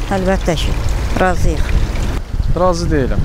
Əlbəttə ki, razıyıq. Razı deyiləm.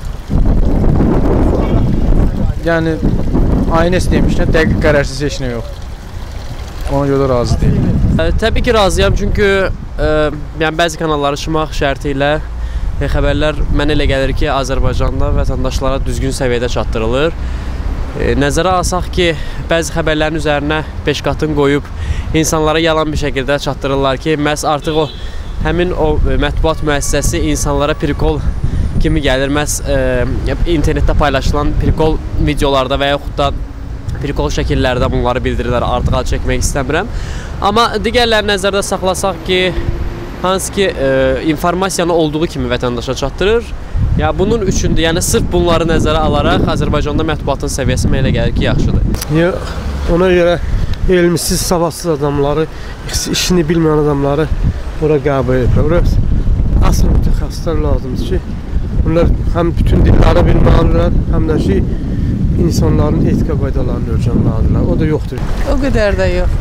Yəni, ANS demişkən dəqiq qərarsız heç nə yoxdur. Ona görə razı deyiləm. Təbii ki, razıyam, çünki yəni, bəzi kanalları açmaq şərti ilə xəbərlər mənə elə gəlir ki, Azərbaycanda vətəndaşlara düzgün səviyyədə çatdırılır. Nəzərə alsaq ki, bəzi xəbərlərin üzərinə 5 qatın qoyub insanlara yalan bir şəkildə çatdırırlar ki, məhz artıq həmin o mətbuat müəssisəsi insanlara prikol kimi gəlir. Məhz internetdə paylaşılan prikol videolarda və yaxud da prikol şəkillərdə bunları bildirirlər, artıq ad çəkmək istəmirəm. Amma digərləri nəzərdə saxlasaq ki, hansı ki informasiyanı olduğu kimi vətəndaşa çatdırır. Ya bunun üçündür, yəni sırf bunları nəzərə alaraq Azərbaycanda mətbuatın səviyyəsi mənə elə gəlir ki, yaxşıdır. Yox, ona görə elmsiz, savadsız adamları, işini bilməyən adamları ora qəbul edirlər. Asıl mütəxəssislər lazımdır ki, bunlar həm bütün dilləri bilməlidirlər, həm də ki, insanların etika qaydalarını öyrənməlidirlər. O da yoxdur. O qədər də yox.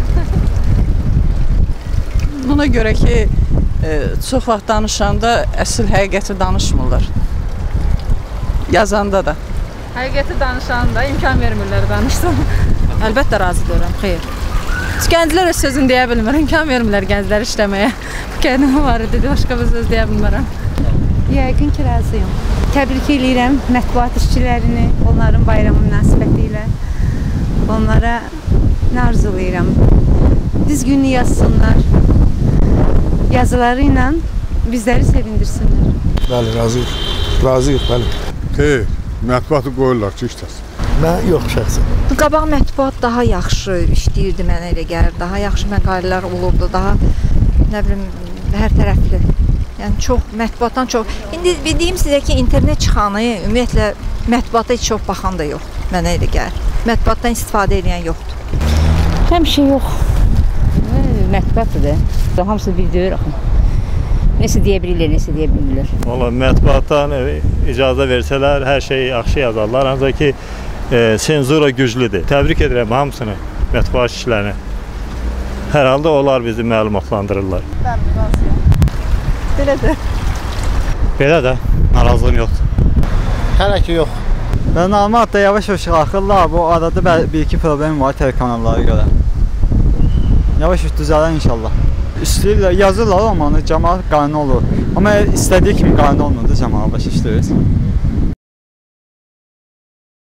Buna görə ki, çox vaxt danışanda əsl həqiqəti danışmırlar. Yazanda da. Həqiqəti danışanda imkan vermirlər danışsın. Əlbəttə razı deyirəm, xeyr. Gənclər öz sözünü deyə bilmir, imkan vermirlər gənclər işləməyə. Kendim var idi, başqa bir söz deyə bilmirəm. Yəqin ki, razıyam. Təbrik edirəm mətbuat işçilərini, onların bayramı münasibəti ilə. Onlara nə arzulayıram? Düzgün yazsınlar. Yazıları ilə bizləri sevindirsinlər. Bəli, razıyıq. Razıyıq, bəli. Xeyr, mətbuatı qoyurlar ki, işləsin. Mən yox şəxsən. Qabaq mətbuat daha yaxşı işləyirdi, mənə elə gəlir. Daha yaxşı məqalələr olurdu, daha nə bilim, hər tərəfli. Yəni çox, mətbuatdan çox. İndi dediyim sizə ki, internet çıxanı, ümumiyyətlə, mətbuata heç çox baxan da yoxdur, mənə elə gəlir. Mətbuatdan istifadə edən yoxdur. Həmişə yox. Mətbuatdır. Hamısı bildirir axı. Nəsə deyə bilirlər, nəsə deyə bilmirlər. Valla mətbuatdan icazə versələr, hər şeyi yaxşı yazarlar. Ancaq ki, senzura güclüdür. Təbrik edirəm hamısını, mətbuat işçilərini. Hər halda onlar bizi məlumatlandırırlar. Bəli, razıyam. Belədir. Belə də, narazılığım yoxdur. Hələ ki, yox. Ben normalde yavaş-yavaş qalxırlar, bu arada bir-iki problem var telekanallara görə. Yavaş-yavaş düzələr inşallah. İstəyirlər, yazırlar, amma cəmaat qanun olur. Amma istədiyi kimi qanun olmadı, cəmaat başa işləyir.